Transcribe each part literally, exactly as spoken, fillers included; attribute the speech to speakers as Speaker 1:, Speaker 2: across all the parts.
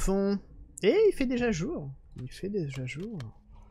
Speaker 1: fond. Et il fait déjà jour. Il fait déjà jour.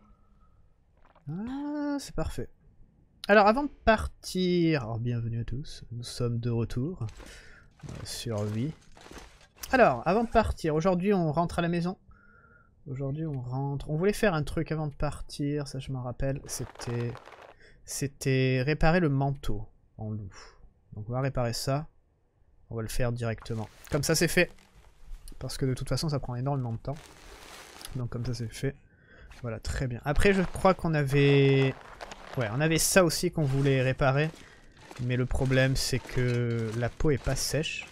Speaker 1: Ah, c'est parfait. Alors, avant de partir... Alors, bienvenue à tous. Nous sommes de retour. Euh, survie. Alors, avant de partir, aujourd'hui, on rentre à la maison. Aujourd'hui, on rentre... On voulait faire un truc avant de partir, ça je m'en rappelle. C'était... C'était réparer le manteau en loup. Donc, on va réparer ça. On va le faire directement. Comme ça, c'est fait. Parce que de toute façon, ça prend énormément de temps. Donc, comme ça, c'est fait. Voilà, très bien. Après, je crois qu'on avait... Ouais, on avait ça aussi qu'on voulait réparer. Mais le problème, c'est que la peau est pas sèche.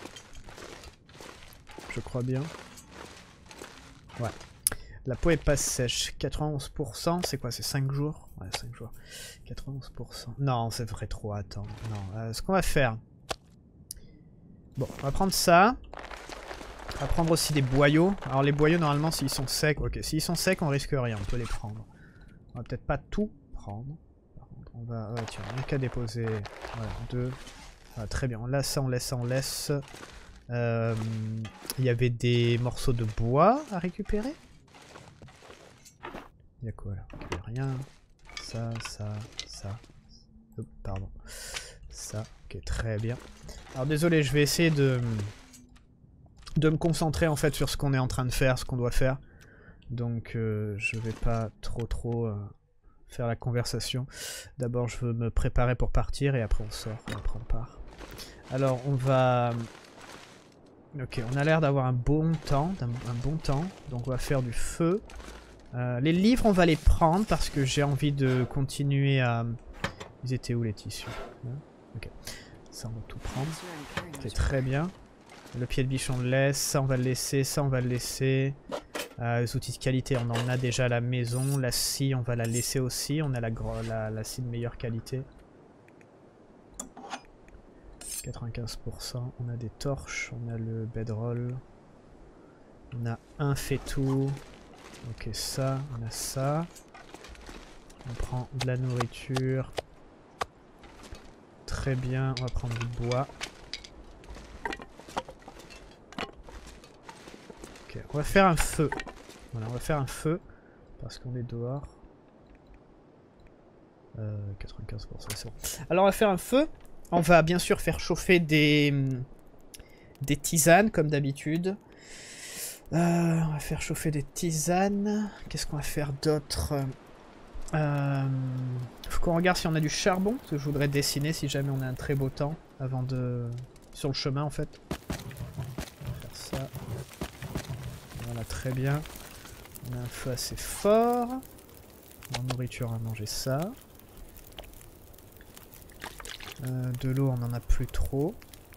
Speaker 1: Je crois bien. Ouais. La peau est pas sèche. quatre-vingt-onze pour cent, c'est quoi? C'est cinq jours? Ouais, cinq jours. quatre-vingt-onze pour cent. Non, ça ferait trop attendre. Non, euh, ce qu'on va faire... Bon, on va prendre ça. On va prendre aussi des boyaux. Alors les boyaux, normalement, s'ils sont secs... Ok, s'ils sont secs, on risque rien. On peut les prendre. On va peut-être pas tout prendre. Par contre, on va... Ouais, tiens, on n'a qu'à déposer... Voilà, deux. Voilà, très bien. On laisse ça, on laisse ça, on laisse... Euh, il y avait des morceaux de bois à récupérer. Il y a quoi là? Il y a rien. Ça, ça, ça. Oh, pardon. Ça. Ok, très bien. Alors désolé, je vais essayer de de me concentrer en fait sur ce qu'on est en train de faire, ce qu'on doit faire. Donc euh, je vais pas trop trop euh, faire la conversation. D'abord, je veux me préparer pour partir et après on sort. Et après on part. Alors on va. Ok, on a l'air d'avoir un bon temps, un, un bon temps. Donc on va faire du feu. Euh, les livres, on va les prendre parce que j'ai envie de continuer à... Ils étaient où les tissus? Ok, ça on va tout prendre. C'est très bien. Le pied de biche on le laisse, ça on va le laisser, ça on va le laisser. Euh, les outils de qualité, on en a déjà à la maison. La scie, on va la laisser aussi. On a la, la, la scie de meilleure qualité. quatre-vingt-quinze pour cent. On a des torches, on a le bedroll. On a un fait-tout. Ok, ça, on a ça. On prend de la nourriture. Très bien, on va prendre du bois. Ok, on va faire un feu. Voilà, on va faire un feu. Parce qu'on est dehors. Euh, quatre-vingt-quinze pour cent, c'est bon. Alors on va faire un feu. On va bien sûr faire chauffer des, des tisanes, comme d'habitude. Euh, on va faire chauffer des tisanes. Qu'est-ce qu'on va faire d'autre? euh, Faut qu'on regarde si on a du charbon, parce que je voudrais dessiner si jamais on a un très beau temps avant de... Sur le chemin en fait. On va faire ça. Voilà, très bien. On a un feu assez fort. En nourriture, on va manger ça. Euh, de l'eau, on n'en a plus trop.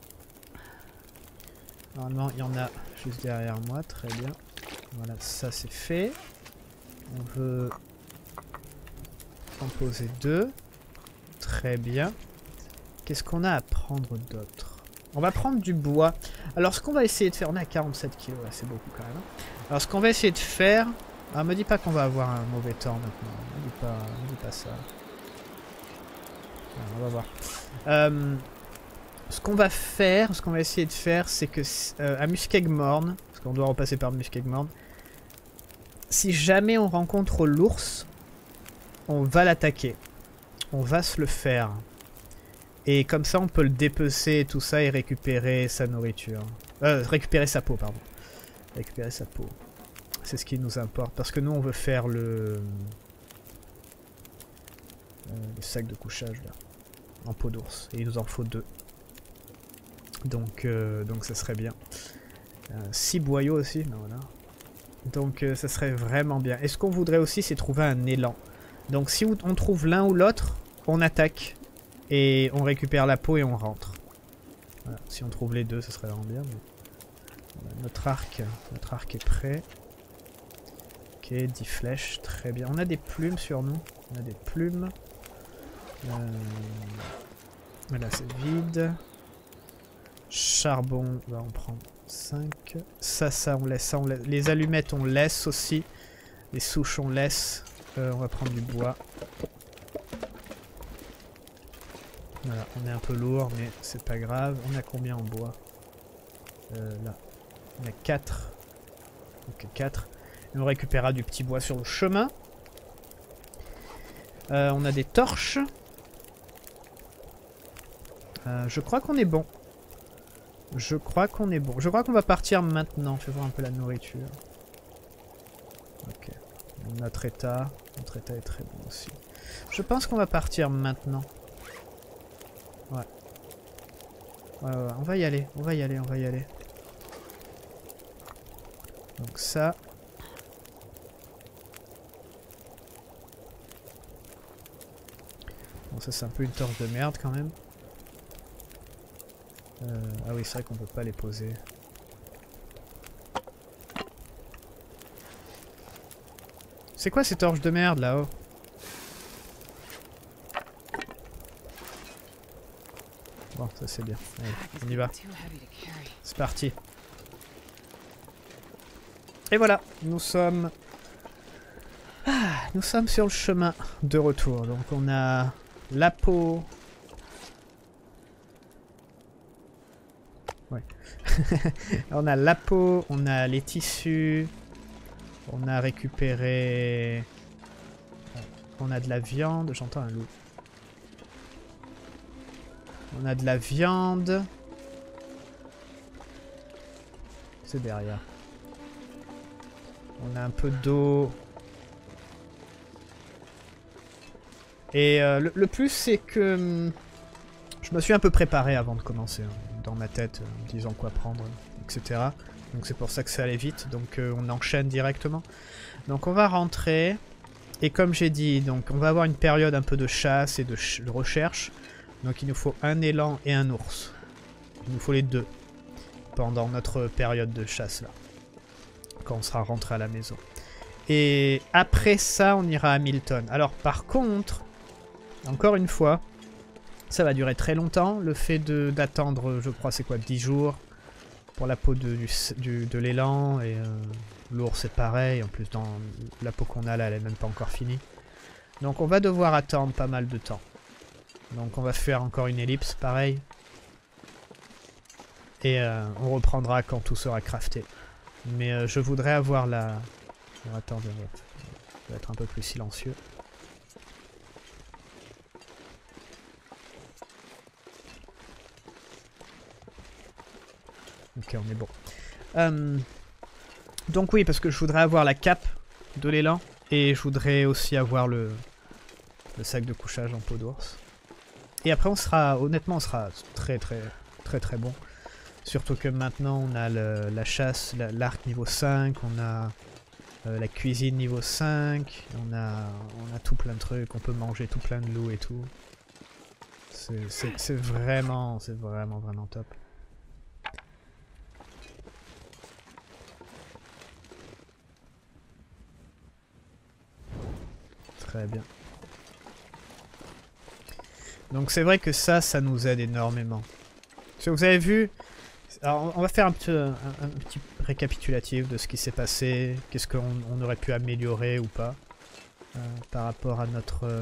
Speaker 1: Normalement, il y en a juste derrière moi, très bien. Voilà, ça c'est fait. On veut en poser deux. Très bien. Qu'est-ce qu'on a à prendre d'autre? On va prendre du bois. Alors ce qu'on va essayer de faire... On est à quarante-sept kilos, là, c'est beaucoup quand même. Alors ce qu'on va essayer de faire... Ah, me dis pas qu'on va avoir un mauvais temps maintenant. Me dis pas, me dis pas ça. Alors, on va voir. Euh... Ce qu'on va faire, ce qu'on va essayer de faire, c'est que euh, à Muskegmorn, parce qu'on doit repasser par Muskegmorn, si jamais on rencontre l'ours, on va l'attaquer. On va se le faire. Et comme ça, on peut le dépecer et tout ça et récupérer sa nourriture. Euh, récupérer sa peau, pardon. Récupérer sa peau. C'est ce qui nous importe. Parce que nous, on veut faire le... Euh, le sac de couchage, là. En peau d'ours. Et il nous en faut deux. Donc, euh, donc ça serait bien. Euh, six boyaux aussi, ben voilà. Donc euh, ça serait vraiment bien. Et ce qu'on voudrait aussi, c'est trouver un élan. Donc si on trouve l'un ou l'autre, on attaque. Et on récupère la peau et on rentre. Voilà. Si on trouve les deux, ça serait vraiment bien. Mais... Voilà, notre arc, notre arc est prêt. Ok, dix flèches, très bien. On a des plumes sur nous. On a des plumes. Euh... Voilà, c'est vide. Charbon, on va en prendre cinq. Ça, ça, on laisse, ça, on laisse. Les allumettes, on laisse aussi. Les souches, on laisse. Euh, on va prendre du bois. Voilà, on est un peu lourd, mais c'est pas grave. On a combien en bois? euh, Là. On a quatre. Ok, quatre. Et on récupérera du petit bois sur le chemin. Euh, on a des torches. Euh, je crois qu'on est bon. Je crois qu'on est bon. Je crois qu'on va partir maintenant. Fais voir un peu la nourriture. Ok. Notre état. Notre état est très bon aussi. Je pense qu'on va partir maintenant. Ouais. Ouais, ouais. On va y aller. On va y aller. On va y aller. Donc ça. Bon, ça c'est un peu une torche de merde quand même. Euh, ah oui, c'est vrai qu'on peut pas les poser. C'est quoi ces torches de merde là-haut? Bon, ça c'est bien. Allez, on y va. C'est parti. Et voilà, nous sommes... Ah, nous sommes sur le chemin de retour. Donc on a la peau... Ouais. On a la peau, on a les tissus, on a récupéré... On a de la viande, j'entends un loup. On a de la viande. C'est derrière. On a un peu d'eau. Et euh, le, le plus c'est que... Hum, je me suis un peu préparé avant de commencer, hein, dans ma tête, en me disant quoi prendre, et cetera. Donc c'est pour ça que ça allait vite, donc euh, on enchaîne directement. Donc on va rentrer, et comme j'ai dit, donc on va avoir une période un peu de chasse et de, ch de recherche. Donc il nous faut un élan et un ours. Il nous faut les deux, pendant notre période de chasse là, quand on sera rentré à la maison. Et après ça, on ira à Milton. Alors par contre, encore une fois... Ça va durer très longtemps, le fait d'attendre, je crois, c'est quoi, dix jours pour la peau de, du, du, de l'élan, et euh, l'ours c'est pareil, en plus dans la peau qu'on a là, elle est même pas encore finie. Donc on va devoir attendre pas mal de temps. Donc on va faire encore une ellipse, pareil. Et euh, on reprendra quand tout sera crafté. Mais euh, je voudrais avoir la... Oh, attendez, on va être un peu plus silencieux. Ok, on est bon. Euh, donc oui, parce que je voudrais avoir la cape de l'élan. Et je voudrais aussi avoir le, le sac de couchage en peau d'ours. Et après, on sera, honnêtement, on sera très très très très bon. Surtout que maintenant, on a le, la chasse, l'arc niveau cinq, on a euh, la cuisine niveau cinq, on a, on a tout plein de trucs, on peut manger tout plein de loups et tout. C'est vraiment, c'est vraiment vraiment top. Très bien. Donc c'est vrai que ça, ça nous aide énormément. Parce que vous avez vu... Alors on va faire un petit, un, un petit récapitulatif de ce qui s'est passé, qu'est-ce qu'on on aurait pu améliorer ou pas, euh, par rapport à notre... Euh,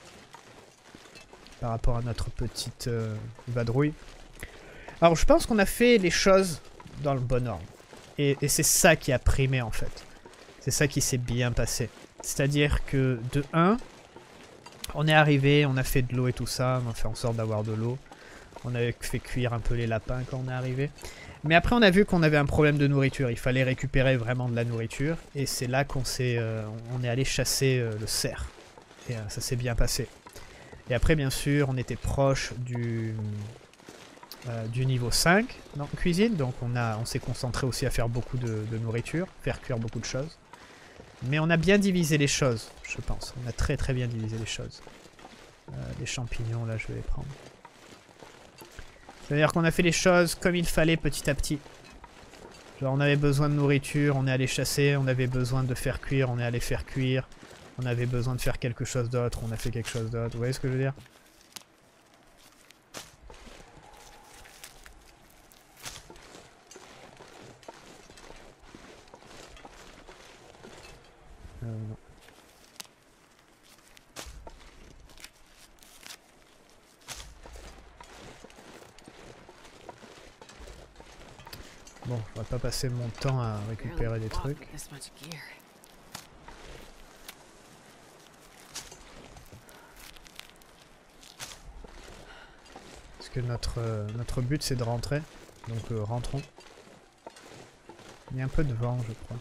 Speaker 1: par rapport à notre petite euh, vadrouille. Alors je pense qu'on a fait les choses dans le bon ordre. Et, et c'est ça qui a primé en fait. C'est ça qui s'est bien passé. C'est-à-dire que de un, on est arrivé, on a fait de l'eau et tout ça, on a fait en sorte d'avoir de l'eau. On avait fait cuire un peu les lapins quand on est arrivé. Mais après on a vu qu'on avait un problème de nourriture, il fallait récupérer vraiment de la nourriture. Et c'est là qu'on s'est, euh, on est allé chasser euh, le cerf. Et euh, ça s'est bien passé. Et après bien sûr on était proche du, euh, du niveau cinq dans la cuisine. Donc on, a, on s'est concentré aussi à faire beaucoup de, de nourriture, faire cuire beaucoup de choses. Mais on a bien divisé les choses, je pense. On a très très bien divisé les choses. Euh, les champignons, là, je vais les prendre. C'est-à-dire qu'on a fait les choses comme il fallait petit à petit. Genre, on avait besoin de nourriture, on est allé chasser. On avait besoin de faire cuire, on est allé faire cuire. On avait besoin de faire quelque chose d'autre, on a fait quelque chose d'autre. Vous voyez ce que je veux dire ? Euh, non. Bon, je vais pas passer mon temps à récupérer des trucs. Parce que notre, euh, notre but c'est de rentrer. Donc euh, rentrons. Il y a un peu de vent, je crois.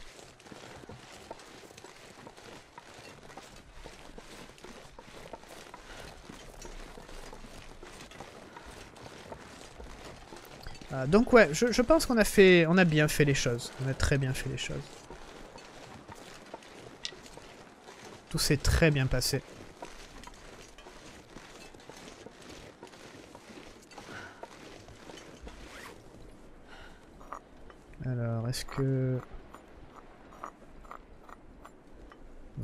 Speaker 1: Ah, donc ouais, je, je pense qu'on a fait, on a bien fait les choses. On a très bien fait les choses. Tout s'est très bien passé. Alors, est-ce que... Non.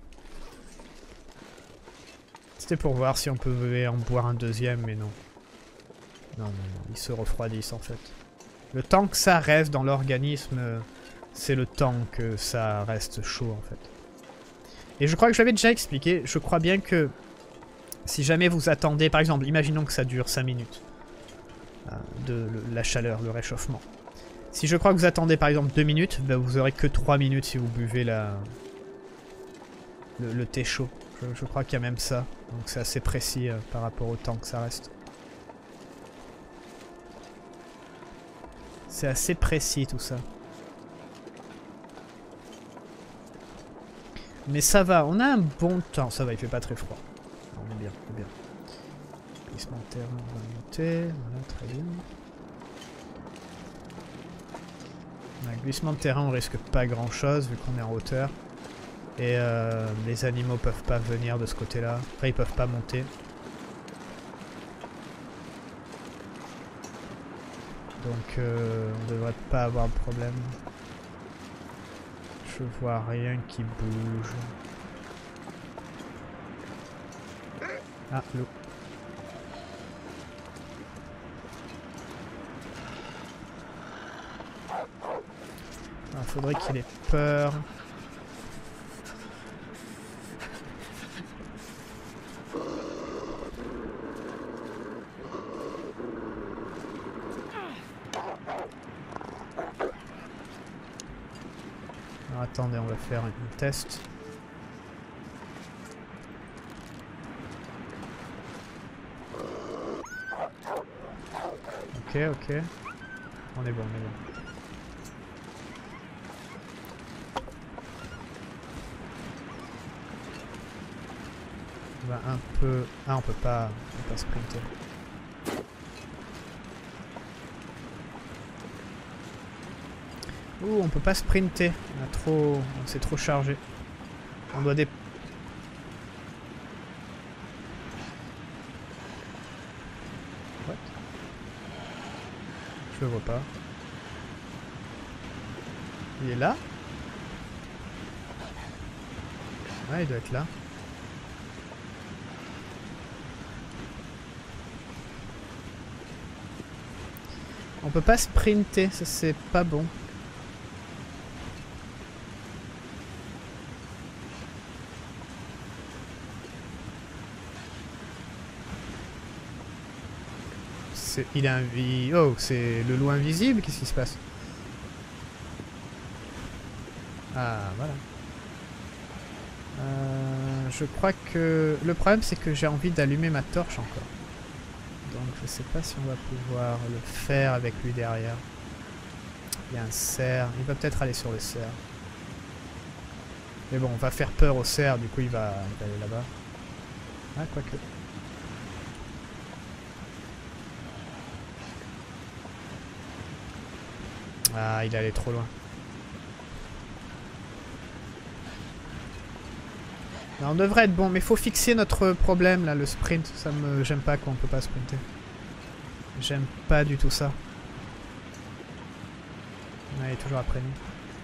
Speaker 1: C'était pour voir si on pouvait en boire un deuxième, mais non. Non, non, non, ils se refroidissent en fait. Le temps que ça reste dans l'organisme, c'est le temps que ça reste chaud en fait. Et je crois que je l'avais déjà expliqué, je crois bien que si jamais vous attendez, par exemple, imaginons que ça dure cinq minutes, euh, de le, la chaleur, le réchauffement. Si je crois que vous attendez par exemple deux minutes, ben vous aurez que trois minutes si vous buvez la, le, le thé chaud. Je, je crois qu'il y a même ça, donc c'est assez précis euh, par rapport au temps que ça reste. C'est assez précis tout ça. Mais ça va, on a un bon temps. Ça va, il fait pas très froid. On est bien, on est bien. Glissement de terrain, on va monter. Voilà, très bien. Un glissement de terrain, on risque pas grand chose vu qu'on est en hauteur. Et euh, les animaux peuvent pas venir de ce côté-là. Enfin, ils peuvent pas monter. Donc euh, on devrait pas avoir de problème. Je vois rien qui bouge. Ah, l'eau. Ah, faudrait qu'il ait peur. Alors, attendez, on va faire un test. Ok, ok. On est bon, on est bon. On va un peu... Ah, on peut pas, on peut pas sprinter. Ouh, on peut pas sprinter. On a trop... On s'est trop chargé. On doit dé... What? Je le vois pas. Il est là? Ouais, il doit être là. On peut pas sprinter, ça c'est pas bon. Il a un... Il... Oh, c'est le loup invisible? Qu'est-ce qui se passe? Ah, voilà. Euh, je crois que... Le problème, c'est que j'ai envie d'allumer ma torche encore. Donc, je sais pas si on va pouvoir le faire avec lui derrière. Il y a un cerf. Il va peut-être aller sur le cerf. Mais bon, on va faire peur au cerf. Du coup, il va, il va aller là-bas. Ah, quoique. Ah, il est allé trop loin. On devrait être bon, mais faut fixer notre problème là, le sprint. Ça me, j'aime pas qu'on peut pas sprinter. J'aime pas du tout ça. Ah, il est toujours après nous.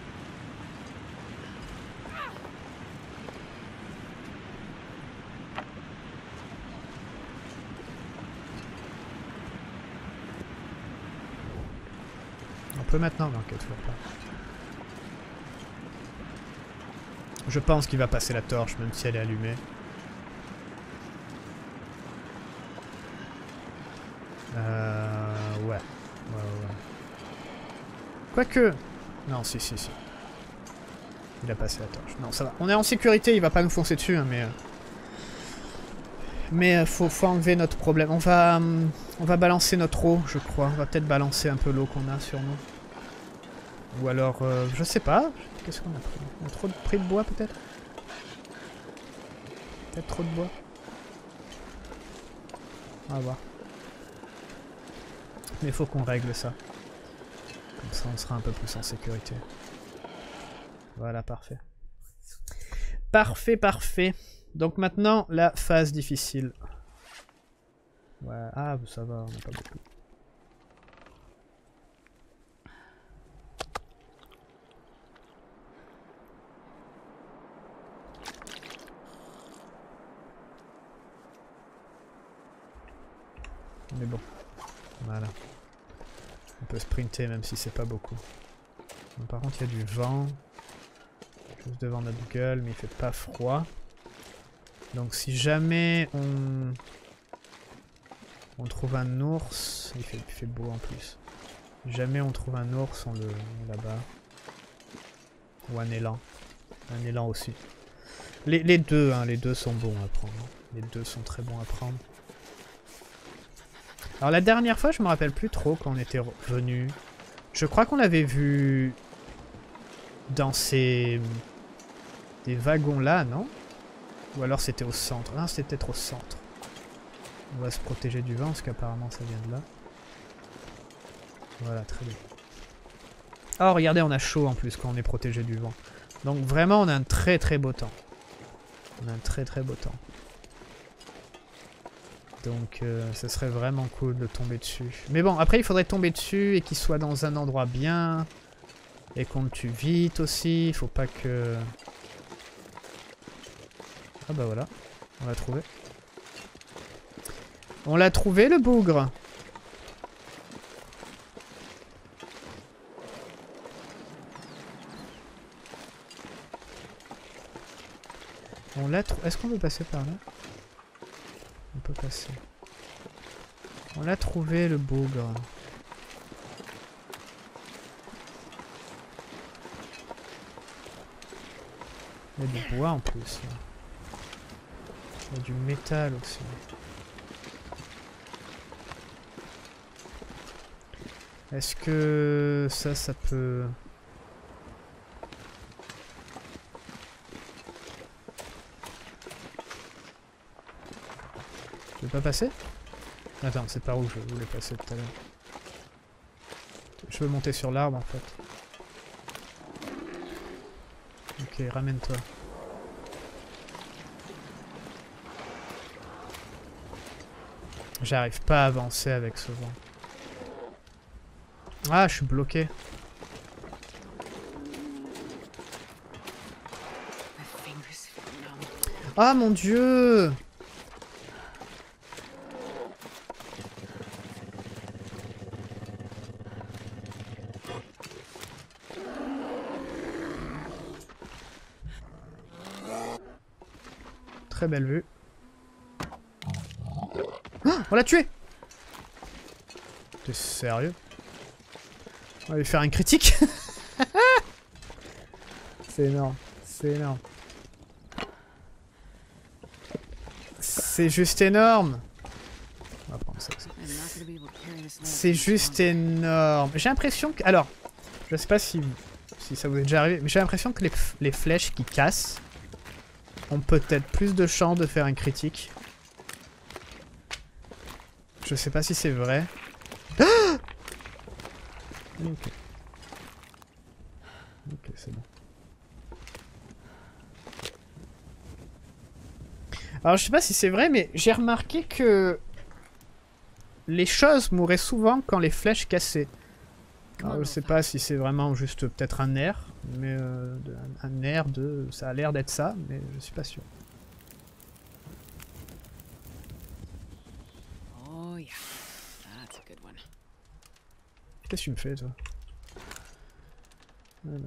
Speaker 1: On peut maintenant, non, ok, toujours pas. Je pense qu'il va passer la torche, même si elle est allumée. Euh... Ouais. Ouais, ouais. Quoique... Non, si, si, si. Il a passé la torche. Non, ça va. On est en sécurité, il va pas nous foncer dessus, hein, mais... Euh... Mais euh, faut, faut enlever notre problème. On va... Hum, on va balancer notre eau, je crois. On va peut-être balancer un peu l'eau qu'on a sur nous. Ou alors... Euh, je sais pas. Qu'est-ce qu'on a pris? On a trop de pris de bois, peut-être? Peut-être trop de bois. On va voir. Mais il faut qu'on règle ça. Comme ça, on sera un peu plus en sécurité. Voilà, parfait. Parfait, parfait. Donc maintenant, la phase difficile. Ouais, ah, ça va, on n'a pas beaucoup. Mais bon, voilà. On peut sprinter même si c'est pas beaucoup. Donc, par contre, il y a du vent. Juste devant notre gueule, mais il fait pas froid. Donc si jamais on... On trouve un ours... Il fait, il fait beau en plus. Si jamais on trouve un ours, on le là-bas. Ou un élan. Un élan aussi. Les, les deux, hein, les deux sont bons à prendre. Les deux sont très bons à prendre. Alors la dernière fois, je me rappelle plus trop quand on était revenu. Je crois qu'on l'avait vu dans ces des wagons là, non? Ou alors c'était au centre. Non, c'était peut-être au centre. On va se protéger du vent parce qu'apparemment ça vient de là. Voilà, très bien. Oh, regardez, on a chaud en plus quand on est protégé du vent. Donc vraiment, on a un très très beau temps. On a un très très beau temps. Donc euh, ce serait vraiment cool de tomber dessus. Mais bon, après il faudrait tomber dessus et qu'il soit dans un endroit bien. Et qu'on le tue vite aussi. Il faut pas que... Ah bah voilà, on l'a trouvé. On l'a trouvé le bougre. On l'a trouvé. Est-ce qu'on peut passer par là? On peut passer. On l'a trouvé le bougre. Il y a du bois en plus. Là. Il y a du métal aussi. Est-ce que ça, ça peut... Je peux pas passer? Attends, c'est par où je voulais passer tout à l'heure. Je veux monter sur l'arbre en fait. Ok, ramène-toi. J'arrive pas à avancer avec ce vent. Ah, je suis bloqué. Ah mon dieu! Très belle vue. Ah, on l'a tué! T'es sérieux? On va lui faire un critique. C'est énorme. C'est énorme. C'est juste énorme. On va prendre ça aussi. C'est juste énorme. J'ai l'impression que... Alors, je sais pas si, si ça vous est déjà arrivé, mais j'ai l'impression que les, les flèches qui cassent ont peut-être plus de chances de faire un critique. Je sais pas si c'est vrai. Ah! Ok. Ok, c'est bon. Alors je sais pas si c'est vrai, mais j'ai remarqué que les choses mouraient souvent quand les flèches cassaient. Alors je sais pas si c'est vraiment juste peut-être un nerf, mais euh, un, un nerf de... ça a l'air d'être ça, mais je suis pas sûr.
Speaker 2: Oh yeah, that's a good one.
Speaker 1: Qu'est-ce que tu me fais toi? Alors...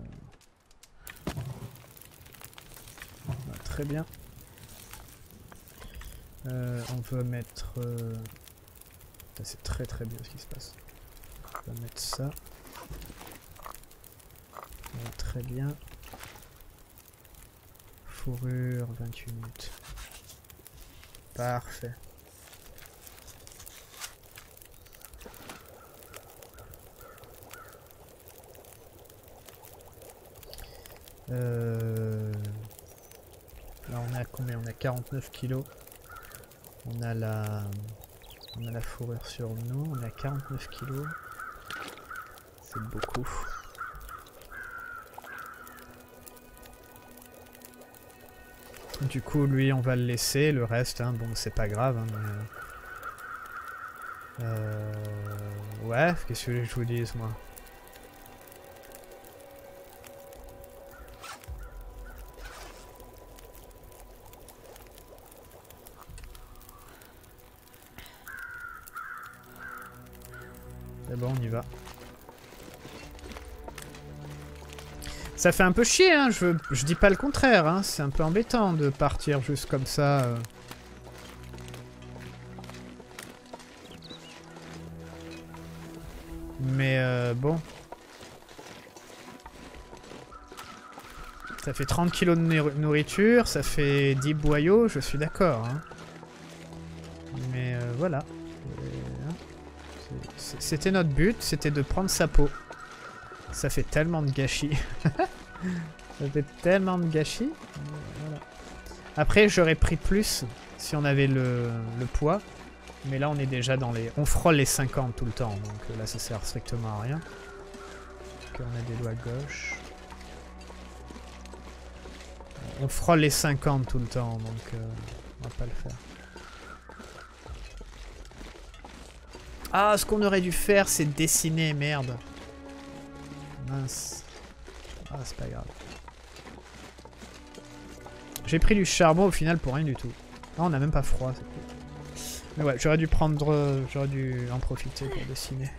Speaker 1: Ah, très bien. Euh, on va mettre... Euh... C'est très très bien ce qui se passe. On va mettre ça. Très bien. Fourrure, vingt-huit minutes. Parfait. Euh... Là on a combien? On a quarante-neuf kilos. On a la... On a la fourrure sur nous. On a quarante-neuf kilos. C'est beaucoup. Du coup, lui, on va le laisser. Le reste, hein, bon, c'est pas grave. Hein, mais... euh... Ouais, qu'est-ce que je vous dise, moi? C'est bon, on y va. Ça fait un peu chier, hein, je, je dis pas le contraire, hein, c'est un peu embêtant de partir juste comme ça. Euh. Mais euh, bon. Ça fait trente kilos de nourriture, ça fait dix boyaux, je suis d'accord. Hein. Mais euh, voilà. C'était notre but, c'était de prendre sa peau. Ça fait tellement de gâchis. Ça fait tellement de gâchis. Voilà. Après, j'aurais pris plus si on avait le, le poids. Mais là, on est déjà dans les... On frôle les cinquante tout le temps. Donc là, ça sert strictement à rien. Donc, on a des doigts gauche. On frôle les cinquante tout le temps. Donc euh, on va pas le faire. Ah, ce qu'on aurait dû faire, c'est dessiner. Merde. Mince. Ah, c'est pas grave. J'ai pris du charbon au final pour rien du tout. Ah, on n'a même pas froid, c'est cool. Mais ouais, j'aurais dû prendre... Euh, j'aurais dû en profiter pour dessiner.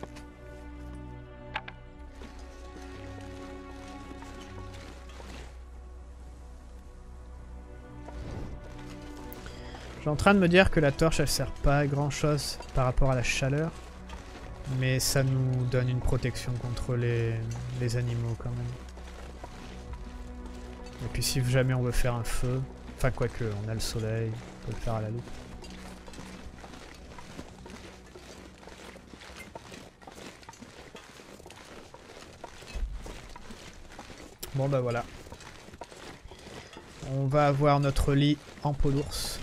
Speaker 1: Je suis en train de me dire que la torche, elle sert pas à grand chose par rapport à la chaleur. Mais ça nous donne une protection contre les, les animaux quand même. Et puis si jamais on veut faire un feu, enfin quoique, on a le soleil, on peut le faire à la loupe. Bon bah voilà. On va avoir notre lit en peau d'ours.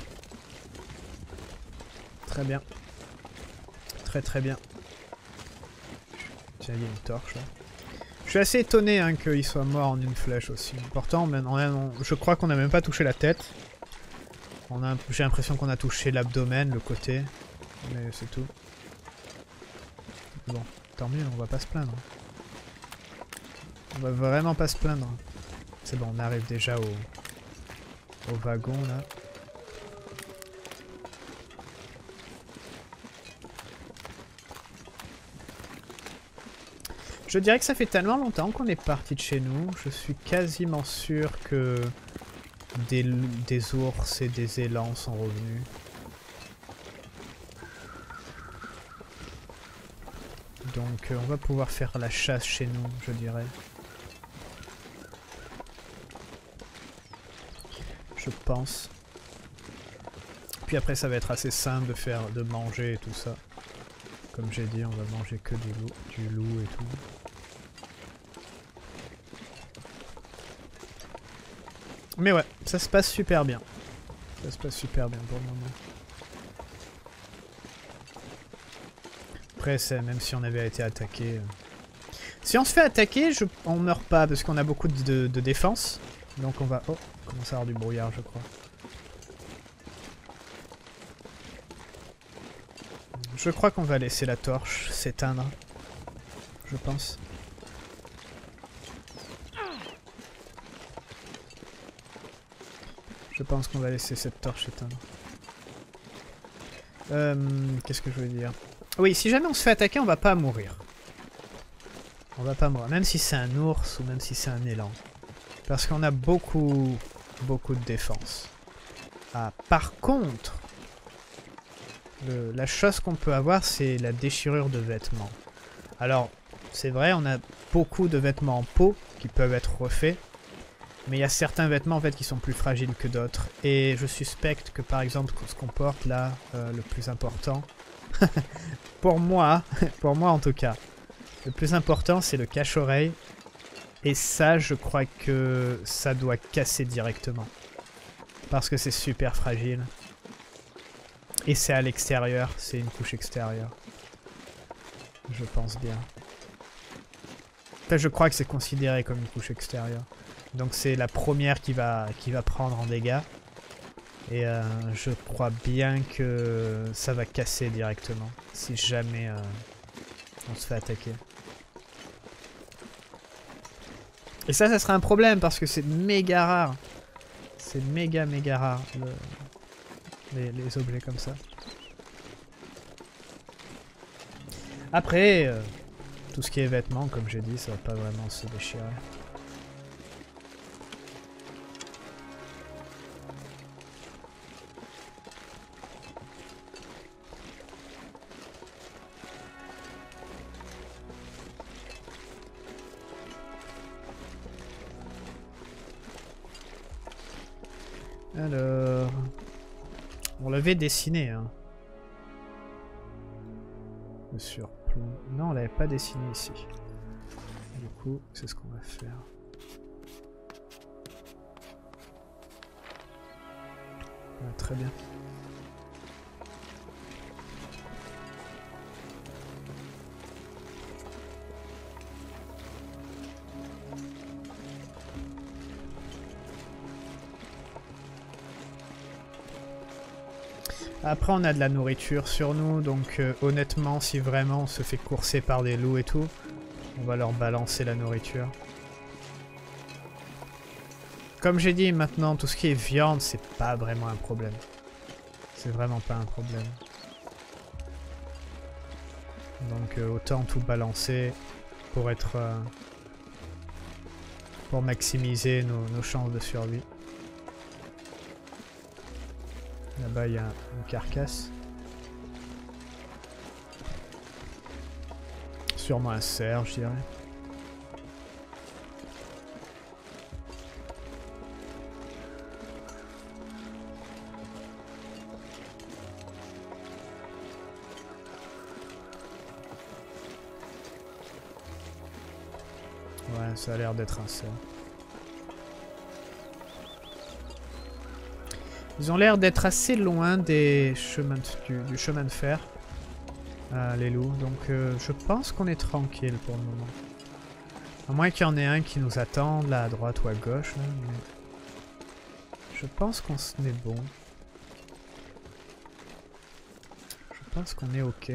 Speaker 1: Très bien. Très très bien. Tiens, il y a une torche là. Je suis assez étonné hein, qu'il soit mort en une flèche aussi. Pourtant, on a, on, je crois qu'on n'a même pas touché la tête. J'ai l'impression qu'on a touché l'abdomen, le côté. Mais c'est tout. Bon, tant mieux, on va pas se plaindre. On va vraiment pas se plaindre. C'est bon, on arrive déjà au, au wagon là. Je dirais que ça fait tellement longtemps qu'on est parti de chez nous, je suis quasiment sûr que des, des ours et des élans sont revenus. Donc euh, on va pouvoir faire la chasse chez nous, je dirais. Je pense. Puis après ça va être assez simple de faire, de manger et tout ça. Comme j'ai dit, on va manger que du loup, du loup et tout. Mais ouais, ça se passe super bien. Ça se passe super bien pour le moment. Après, même si on avait été attaqué... Euh... Si on se fait attaquer, je... on meurt pas parce qu'on a beaucoup de, de défense. Donc on va... Oh, on commence à avoir du brouillard, je crois. Je crois qu'on va laisser la torche s'éteindre. Je pense. Je pense qu'on va laisser cette torche s'éteindre. Euh, Qu'est-ce que je veux dire? Oui, si jamais on se fait attaquer, on va pas mourir. On va pas mourir. Même si c'est un ours ou même si c'est un élan. Parce qu'on a beaucoup, beaucoup de défense. Ah, par contre... Le, la chose qu'on peut avoir, c'est la déchirure de vêtements. Alors, c'est vrai, on a beaucoup de vêtements en peau qui peuvent être refaits. Mais il y a certains vêtements en fait qui sont plus fragiles que d'autres. Et je suspecte que par exemple ce qu'on porte là, euh, le plus important, pour moi, pour moi en tout cas, le plus important c'est le cache-oreille. Et ça je crois que ça doit casser directement. Parce que c'est super fragile. Et c'est à l'extérieur, c'est une couche extérieure. Je pense bien. Enfin, je crois que c'est considéré comme une couche extérieure. Donc c'est la première qui va, qui va prendre en dégâts. Et euh, je crois bien que ça va casser directement. Si jamais euh, on se fait attaquer. Et ça, ça sera un problème parce que c'est méga rare. C'est méga méga rare le, les, les objets comme ça. Après, euh, tout ce qui est vêtements, comme j'ai dit, ça va pas vraiment se déchirer. Alors... On l'avait dessiné, hein. Le surplomb. Non, on l'avait pas dessiné ici. Du coup, c'est ce qu'on va faire. Ah, très bien. Après on a de la nourriture sur nous, donc euh, honnêtement si vraiment on se fait courser par des loups et tout, on va leur balancer la nourriture. Comme j'ai dit maintenant, tout ce qui est viande c'est pas vraiment un problème. C'est vraiment pas un problème. Donc euh, autant tout balancer pour être... Euh, pour maximiser nos, nos chances de survie. Là-bas, il y a une carcasse. Sûrement un cerf, je dirais. Ouais, ça a l'air d'être un cerf. Ils ont l'air d'être assez loin des chemins de, du, du chemin de fer, euh, les loups. Donc euh, je pense qu'on est tranquille pour le moment. À moins qu'il y en ait un qui nous attende là à droite ou à gauche. Là, mais... Je pense qu'on est bon. Je pense qu'on est ok.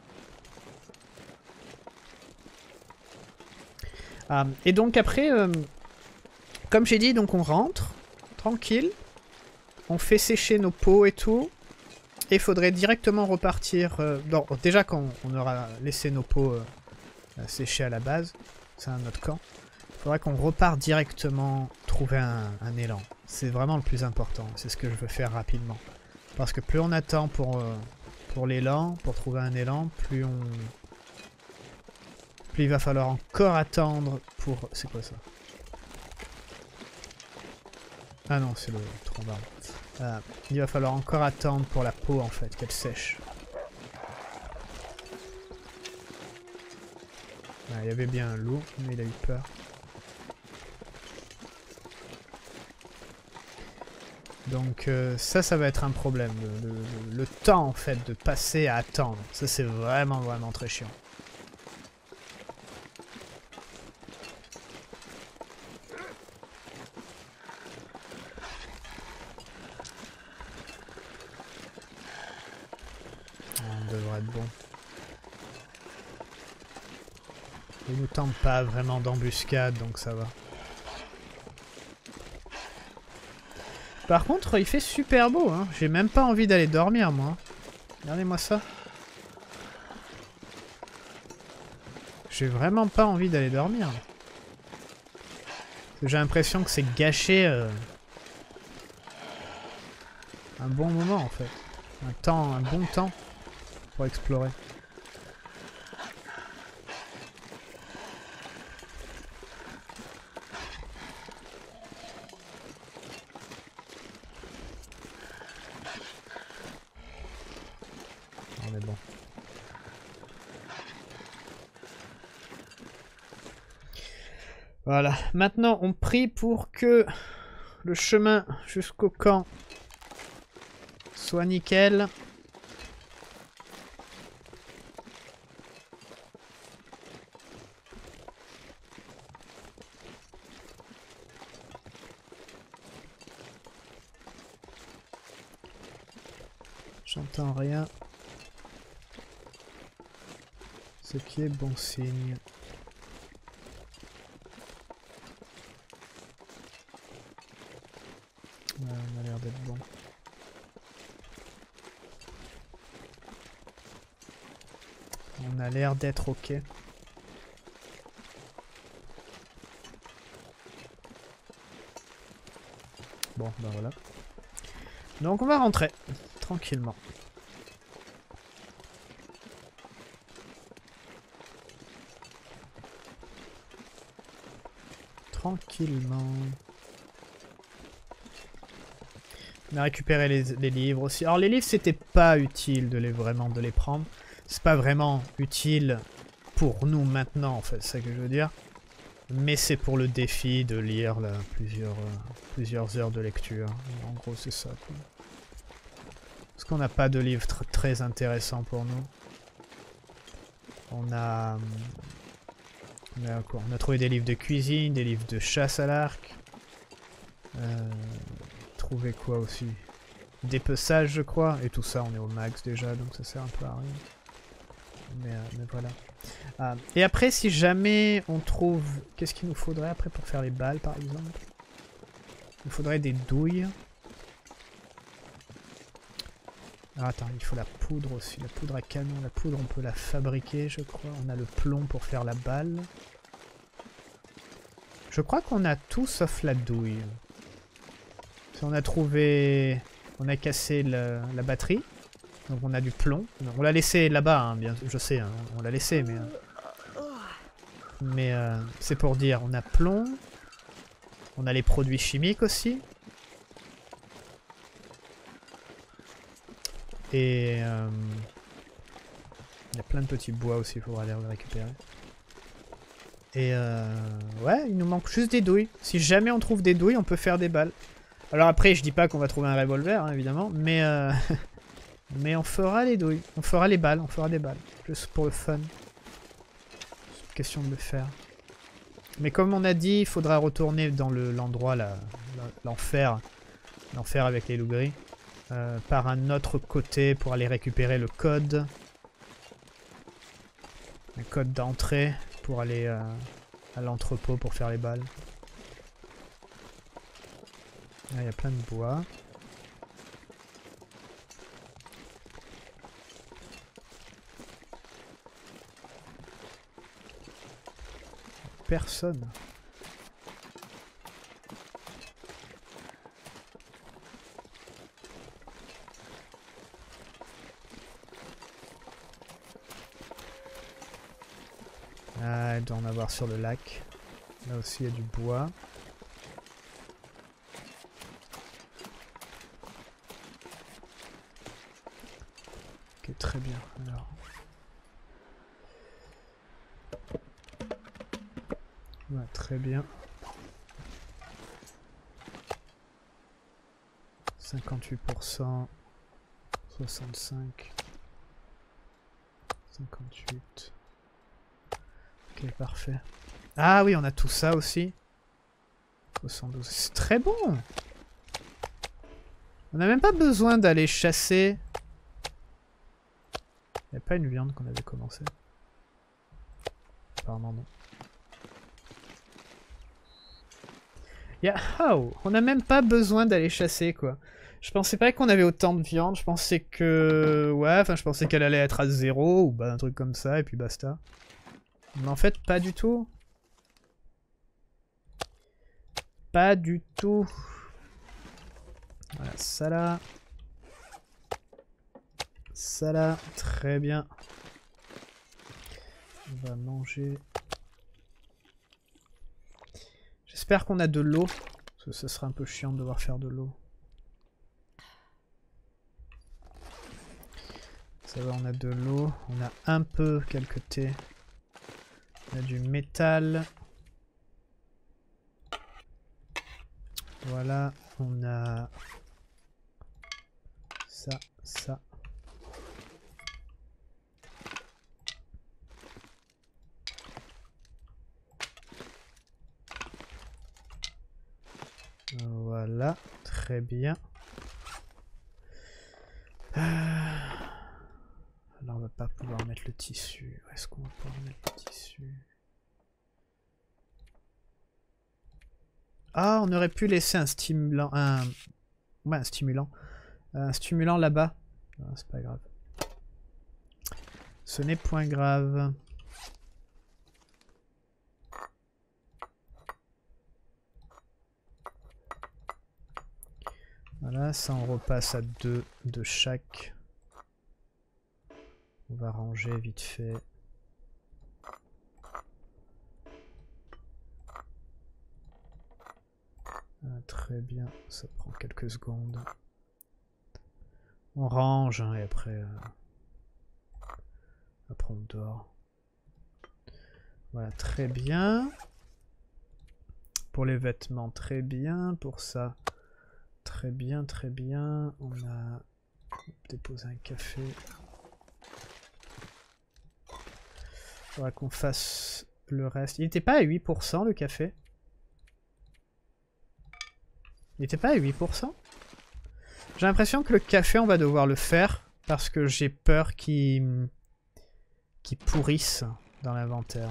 Speaker 1: Ah, et donc après, euh, comme j'ai dit, donc on rentre tranquille. On fait sécher nos peaux et tout. Et il faudrait directement repartir... Euh, non, déjà quand on aura laissé nos peaux euh, sécher à la base, c'est un autre camp. Il faudrait qu'on reparte directement trouver un, un élan. C'est vraiment le plus important. C'est ce que je veux faire rapidement. Parce que plus on attend pour, euh, pour l'élan, pour trouver un élan, plus on... Plus il va falloir encore attendre pour... C'est quoi ça? Ah non, c'est le tronc d'arbre. Euh, il va falloir encore attendre pour la peau en fait, qu'elle sèche. Ah, il y avait bien un loup, mais il a eu peur. Donc euh, ça, ça va être un problème. Le, le, le temps en fait de passer à attendre. Ça c'est vraiment vraiment très chiant. On devrait être bon. Il nous tente pas vraiment d'embuscade, donc ça va. Par contre, il fait super beau, hein. J'ai même pas envie d'aller dormir, moi. Regardez-moi ça. J'ai vraiment pas envie d'aller dormir. J'ai l'impression que c'est gâché euh, un bon moment, en fait. Un temps, un bon temps pour explorer. Voilà. Maintenant, on prie pour que le chemin jusqu'au camp soit nickel. J'entends rien. Ce qui est bon signe. Ouais, on a l'air d'être bon. On a l'air d'être ok. Bon, ben voilà. Donc on va rentrer, tranquillement. Tranquillement. On a récupéré les, les livres aussi. Alors les livres, c'était pas utile de les vraiment de les prendre. C'est pas vraiment utile pour nous maintenant, en fait, c'est ça que je veux dire. Mais c'est pour le défi de lire là, plusieurs, euh, plusieurs heures de lecture. En gros, c'est ça, quoi. Parce qu'on n'a pas de livre tr très intéressant pour nous. On a... On a quoi? On a trouvé des livres de cuisine, des livres de chasse à l'arc. Euh... Trouver quoi aussi? Dépeçage, je crois. Et tout ça, on est au max déjà, donc ça sert un peu à rien. Mais, euh, mais voilà. Ah. Et après, si jamais on trouve... Qu'est-ce qu'il nous faudrait après pour faire les balles, par exemple? Il nous faudrait des douilles. Ah, attends, il faut la poudre aussi. La poudre à canon. La poudre, on peut la fabriquer, je crois. On a le plomb pour faire la balle. Je crois qu'on a tout sauf la douille. Si on a trouvé... On a cassé le... la batterie. Donc on a du plomb. On l'a laissé là-bas, hein, bien, je sais, hein, on l'a laissé, mais... Euh, mais euh, c'est pour dire, on a plomb. On a les produits chimiques aussi. Et... Euh, il y a plein de petits bois aussi, il faudra aller les récupérer. Et euh, ouais, il nous manque juste des douilles. Si jamais on trouve des douilles, on peut faire des balles. Alors après, je dis pas qu'on va trouver un revolver, hein, évidemment, mais... Euh, mais on fera les douilles, on fera les balles, on fera des balles. Juste pour le fun. C'est une question de le faire. Mais comme on a dit, il faudra retourner dans l'endroit, le, l'enfer. L'enfer avec les loups gris. Euh, par un autre côté pour aller récupérer le code. Le code d'entrée pour aller euh, à l'entrepôt pour faire les balles. Là, il y a plein de bois. Personne. Ah, il doit en avoir sur le lac. Là aussi, il y a du bois. Ok, très bien. Alors... Ouais, très bien. cinquante-huit pour cent. soixante-cinq. cinquante-huit. Ok, parfait. Ah oui, on a tout ça aussi. soixante-douze. C'est très bon. On n'a même pas besoin d'aller chasser. Il n'y a pas une viande qu'on avait commencé. Apparemment non. Yeah. Oh, on n'a même pas besoin d'aller chasser, quoi. Je pensais pas qu'on avait autant de viande. Je pensais que... Ouais, enfin, je pensais qu'elle allait être à zéro, ou bah, un truc comme ça, et puis basta. Mais en fait, pas du tout. Pas du tout. Voilà, ça là. Ça là, très bien. On va manger... J'espère qu'on a de l'eau, parce que ce serait un peu chiant de devoir faire de l'eau. Ça va, on a de l'eau, on a un peu quelques thés. On a du métal. Voilà, on a ça, ça. Voilà, très bien. Euh... Là, on va pas pouvoir mettre le tissu. Est-ce qu'on va pouvoir mettre le tissu? Ah, on aurait pu laisser un stimulant, un, ouais, un stimulant, un stimulant là-bas. C'est pas grave. Ce n'est point grave. Voilà, ça on repasse à deux de chaque. On va ranger vite fait. Ah, très bien, ça prend quelques secondes. On range hein, et après, euh, après on dort. Voilà, très bien. Pour les vêtements, très bien. Pour ça, très bien, très bien. On a déposé un café. Il faudra qu'on fasse le reste. Il n'était pas à huit pour cent le café? Il n'était pas à huit pour cent? J'ai l'impression que le café, on va devoir le faire parce que j'ai peur qu'il qu'il pourrisse dans l'inventaire.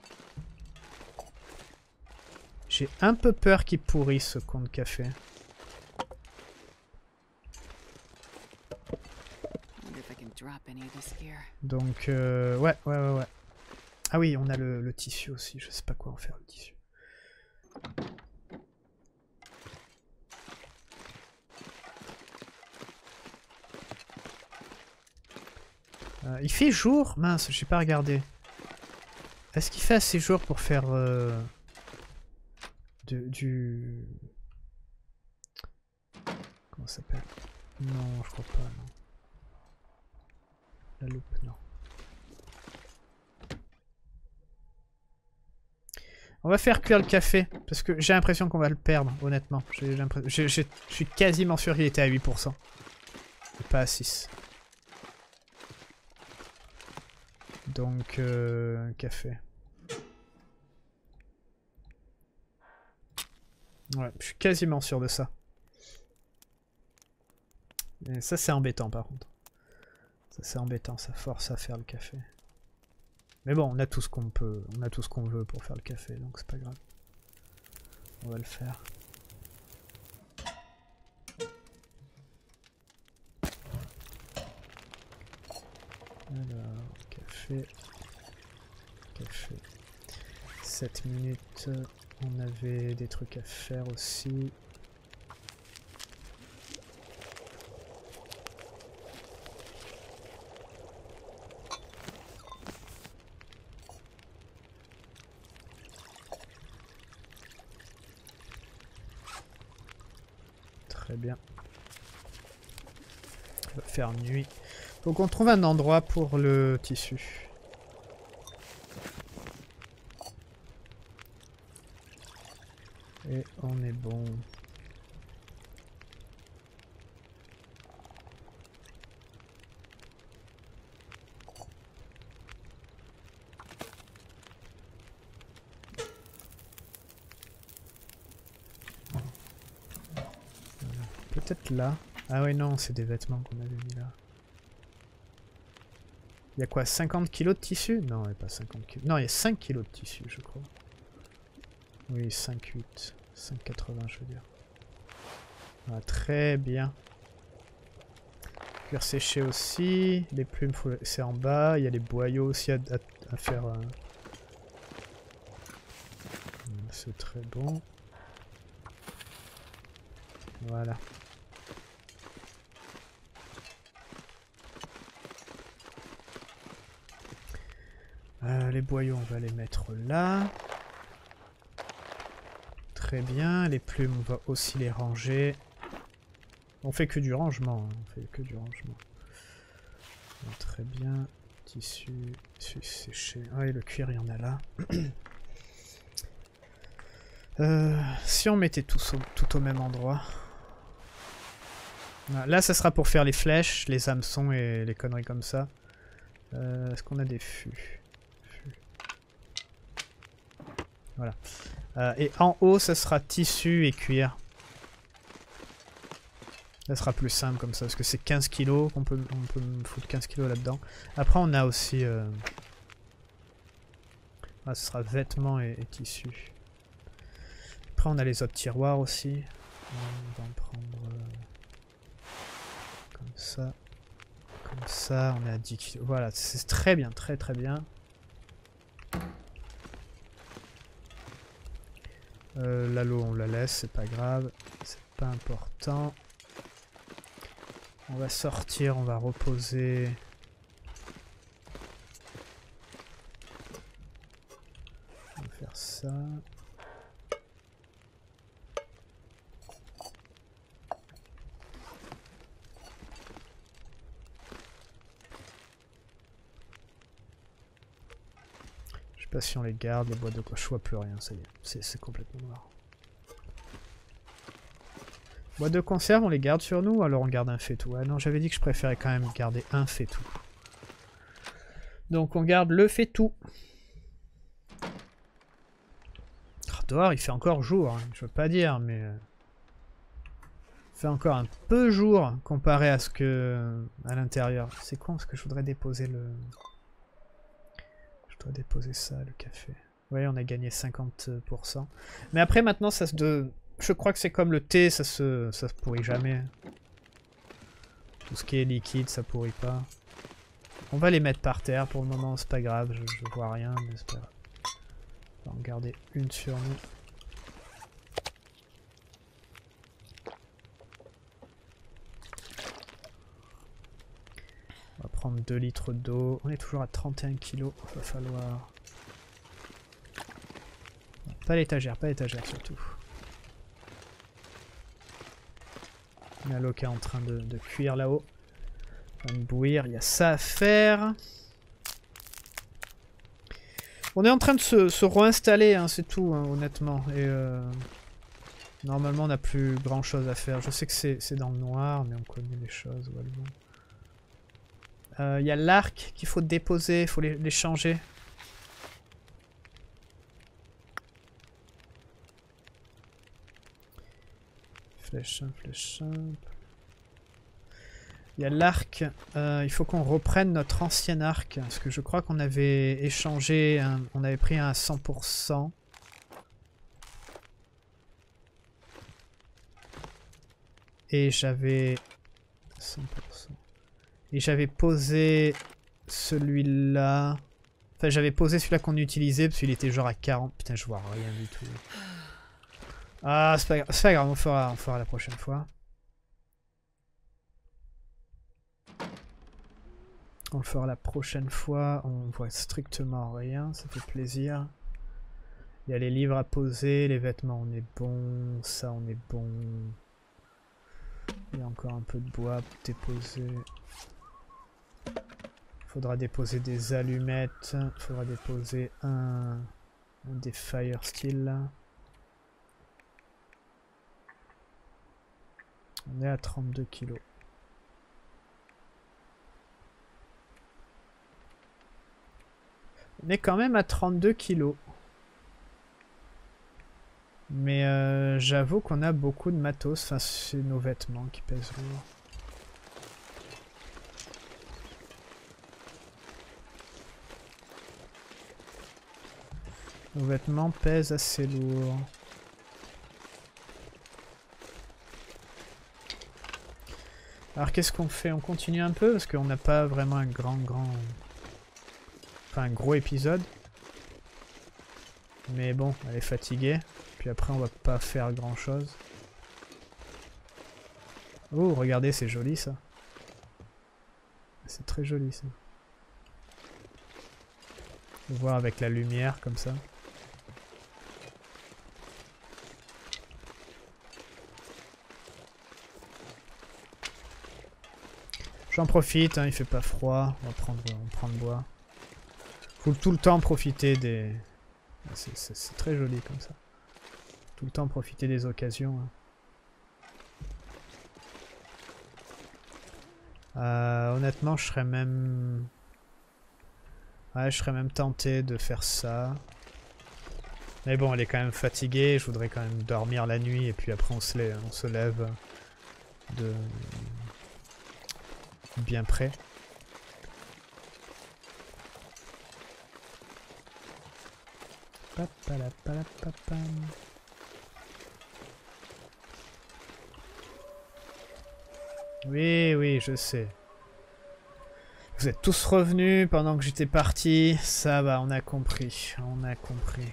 Speaker 1: J'ai un peu peur qu'il pourrisse ce compte café. Donc, euh, ouais, ouais, ouais, ouais. Ah oui, on a le, le tissu aussi. Je sais pas quoi en faire, le tissu. Euh, il fait jour? Mince, j'ai pas regardé. Est-ce qu'il fait assez jour pour faire euh, de, du... Comment ça s'appelle? Non, je crois pas, non. La loupe, non. On va faire cuire le café, parce que j'ai l'impression qu'on va le perdre, honnêtement. Je suis quasiment sûr qu'il était à huit pour cent. Et pas à six. Donc, euh, café. Ouais, je suis quasiment sûr de ça. Et ça, c'est embêtant, par contre. Ça, c'est embêtant, ça force à faire le café. Mais bon, on a tout ce qu'on peut, on a tout ce qu'on veut pour faire le café, donc c'est pas grave. On va le faire. Alors, café. Café. sept minutes. On avait des trucs à faire aussi. Très bien. On va faire nuit. Faut qu'on trouve un endroit pour le tissu. Et on est bon. Peut-être là. Ah ouais non, c'est des vêtements qu'on avait mis là. Il y a quoi, cinquante kilos de tissu? Non, il n'y a pas cinquante kilos. Non, il y a cinq kilos de tissu, je crois. Oui, cinq huit. cinq quatre-vingts, je veux dire. Ah, très bien. Cuir séché aussi. Les plumes, c'est en bas. Il y a les boyaux aussi à, à, à faire. Euh... C'est très bon. Voilà. Euh, les boyaux, on va les mettre là. Très bien. Les plumes, on va aussi les ranger. On fait que du rangement. Hein. On fait que du rangement. Ah, très bien. Tissu, tissu séché. Ah, et le cuir, il y en a là. Euh, si on mettait tous au, tout au même endroit. Là, ça sera pour faire les flèches, les hameçons et les conneries comme ça. Euh, Est-ce qu'on a des fûts? Fûts. Voilà. Euh, et en haut, ça sera tissu et cuir. Ça sera plus simple comme ça, parce que c'est quinze kilos, qu'on peut, on peut foutre quinze kilos là-dedans. Après, on a aussi... Euh... Ah, ce sera vêtements et, et tissus. Après, on a les autres tiroirs aussi. On va en prendre... Euh... Comme ça. Comme ça, on est à dix kilos. Voilà, c'est très bien, très très bien. Euh, L'halo, on la laisse, c'est pas grave. C'est pas important. On va sortir, on va reposer. On va faire ça. Je sais pas si on les garde, les boîtes de quoi. Je vois plus rien, ça y est. C'est complètement noir. Boîte de conserve, on les garde sur nous ou alors on garde un faitout? Ah non, j'avais dit que je préférais quand même garder un faitout. Donc on garde le faitout. Oh, dehors, il fait encore jour, hein. Je veux pas dire, mais... Il fait encore un peu jour comparé à ce que... à l'intérieur. C'est con parce que je voudrais déposer le... Je dois déposer ça, le café. Oui, on a gagné cinquante pour cent. Mais après, maintenant, ça se... De... Je crois que c'est comme le thé, ça se... ça se pourrit jamais. Tout ce qui est liquide, ça pourrit pas. On va les mettre par terre pour le moment, c'est pas grave, je, je vois rien, mais c'est pas grave. On va en garder une sur nous. On va prendre deux litres d'eau. On est toujours à trente et un kilos, il va falloir... Pas l'étagère, pas l'étagère surtout. Il y a l'eau qui est en train de, de cuire là-haut. En train de bouillir, il y a ça à faire. On est en train de se, se réinstaller, hein, c'est tout, hein, honnêtement. Et euh, normalement, on n'a plus grand chose à faire. Je sais que c'est dans le noir, mais on connaît les choses. Il euh, y a l'arc qu'il faut déposer, il faut les, les changer. Flèche simple, flèche simple. Il y a l'arc, euh, il faut qu'on reprenne notre ancien arc, parce que je crois qu'on avait échangé, un, on avait pris un à cent pour cent. Et j'avais... cent pour cent. Et j'avais posé celui-là... Enfin, j'avais posé celui-là qu'on utilisait, parce qu'il était genre à quarante. Putain, je vois rien du tout. Ah, c'est pas grave, c'est pas grave, on fera, on fera la prochaine fois. On le fera la prochaine fois, on voit strictement rien, ça fait plaisir. Il y a les livres à poser, les vêtements on est bon, ça on est bon. Il y a encore un peu de bois pour déposer. Il faudra déposer des allumettes, il faudra déposer un, un des fire steel là. On est à trente-deux kilos. On est quand même à trente-deux kilos. Mais euh, j'avoue qu'on a beaucoup de matos. Enfin, c'est nos vêtements qui pèsent lourd. Nos vêtements pèsent assez lourd. Alors qu'est-ce qu'on fait? On continue un peu parce qu'on n'a pas vraiment un grand grand... Enfin un gros épisode. Mais bon, elle est fatiguée. Puis après on va pas faire grand chose. Oh regardez, c'est joli ça. C'est très joli ça. On va voir avec la lumière comme ça. J'en profite, hein, il fait pas froid, on va prendre, on prend le bois. Faut tout le temps profiter des... C'est très joli comme ça. tout le temps profiter des occasions. Hein. Euh, honnêtement, je serais même... Ouais, je serais même tenté de faire ça. Mais bon, elle est quand même fatiguée, je voudrais quand même dormir la nuit et puis après on se lève, on se lève de... bien près. Oui, oui, je sais. Vous êtes tous revenus pendant que j'étais parti. Ça va, on a compris. On a compris.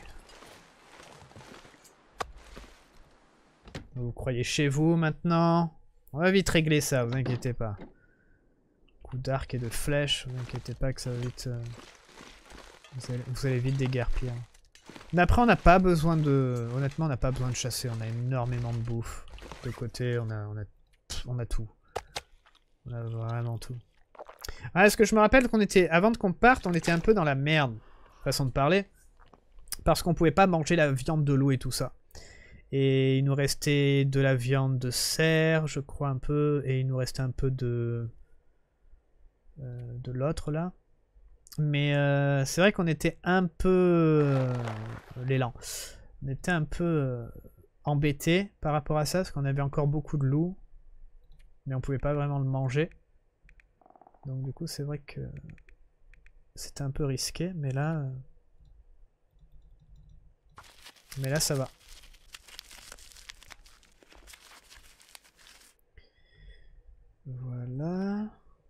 Speaker 1: Vous croyez chez vous maintenant? On va vite régler ça, vous inquiétez pas. Coup d'arc et de flèche, vous inquiétez pas que ça va vite... Euh... Vous, allez, vous allez vite déguerpir. Mais après on n'a pas besoin de... Honnêtement on n'a pas besoin de chasser, on a énormément de bouffe. De côté, on a, on a, on a tout. On a vraiment tout. Ah, est-ce que je me rappelle qu'on était... Avant qu'on parte, on était un peu dans la merde. Façon de parler. Parce qu'on pouvait pas manger la viande de loup et tout ça. Et il nous restait de la viande de cerf, je crois un peu, et il nous restait un peu de euh, de l'autre là. Mais euh, c'est vrai qu'on était un peu euh, l'élan. On était un peu euh, embêté par rapport à ça, parce qu'on avait encore beaucoup de loups, mais on pouvait pas vraiment le manger. Donc du coup c'est vrai que c'était un peu risqué, mais là, euh... mais là ça va. Voilà.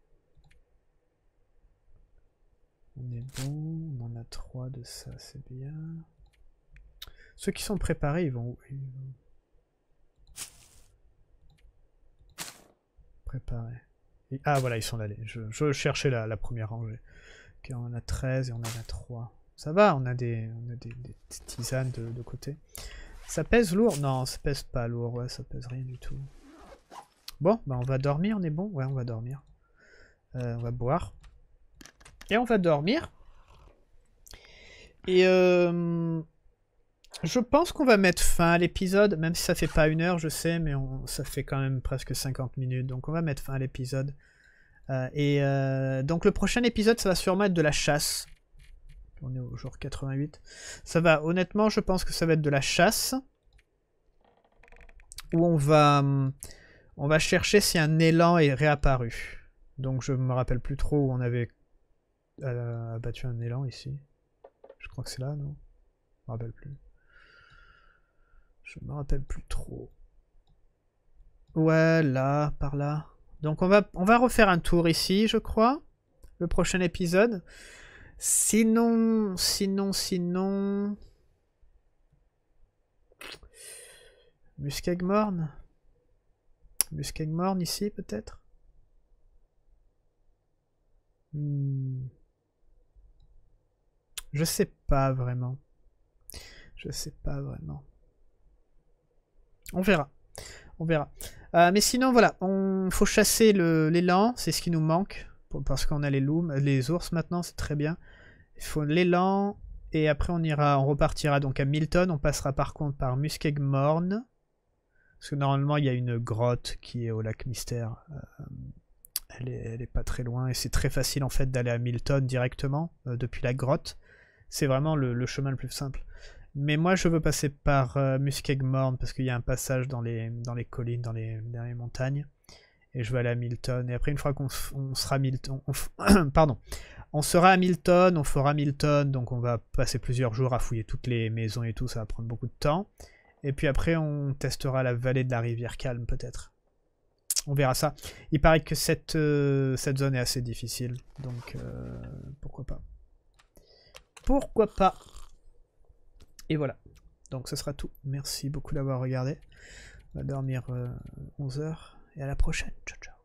Speaker 1: On est bon, on en a trois de ça, c'est bien. Ceux qui sont préparés, ils vont où? Ils vont... Préparer. Et... Ah voilà, ils sont là. Je, je cherchais la, la première rangée. Ok, on en a treize et on en a trois. Ça va, on a des, on a des, des tisanes de, de côté. Ça pèse lourd? Non, ça pèse pas lourd, ouais, ça pèse rien du tout. Bon, bah on va dormir, on est bon? Ouais, on va dormir. Euh, on va boire. Et on va dormir. Et euh, je pense qu'on va mettre fin à l'épisode, même si ça fait pas une heure, je sais, mais on, ça fait quand même presque cinquante minutes. Donc on va mettre fin à l'épisode. Euh, et euh, donc le prochain épisode, ça va sûrement être de la chasse. On est au jour quatre-vingt-huit. Ça va, honnêtement, je pense que ça va être de la chasse. Où on va... On va chercher si un élan est réapparu. Donc je me rappelle plus trop où on avait euh, abattu un élan ici. Je crois que c'est là, non? Je me rappelle plus. Je me rappelle plus trop. Ouais, là, par là. Donc on va, on va refaire un tour ici, je crois. Le prochain épisode. Sinon, sinon, sinon... Muskegmorn. Muskegmorn ici, peut-être? hmm. Je sais pas vraiment. Je sais pas vraiment. On verra. On verra. Euh, mais sinon, voilà. On faut chasser l'élan. C'est ce qui nous manque. Pour, parce qu'on a les loups, les ours maintenant. C'est très bien. Il faut l'élan. Et après, on ira, on repartira donc à Milton. On passera par contre par Muskegmorn. Parce que normalement, il y a une grotte qui est au lac Mystère. Euh, elle, est, elle est pas très loin. Et c'est très facile en fait d'aller à Milton directement euh, depuis la grotte. C'est vraiment le, le chemin le plus simple. Mais moi, je veux passer par euh, Muskegmorn parce qu'il y a un passage dans les, dans les collines, dans les, dans les montagnes. Et je veux aller à Milton. Et après, une fois qu'on on sera Milton, on, pardon, on sera à Milton, on fera Milton. Donc, on va passer plusieurs jours à fouiller toutes les maisons et tout. Ça va prendre beaucoup de temps. Et puis après, on testera la vallée de la rivière Calme, peut-être. On verra ça. Il paraît que cette, euh, cette zone est assez difficile. Donc, euh, pourquoi pas. Pourquoi pas. Et voilà. Donc, ce sera tout. Merci beaucoup d'avoir regardé. On va dormir euh, onze heures. Et à la prochaine. Ciao, ciao.